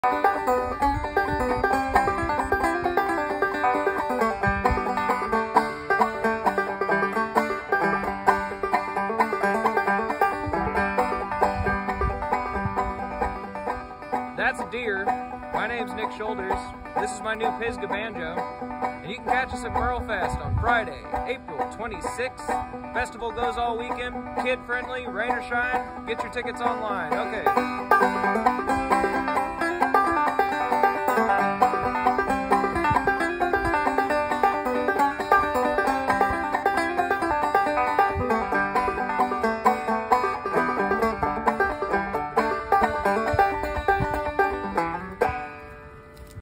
That's a deer. My name's Nick Shoulders. This is my new Pisgah Banjo. And you can catch us at Merle Fest on Friday, April 26th. Festival goes all weekend, kid friendly, rain or shine. Get your tickets online. Okay.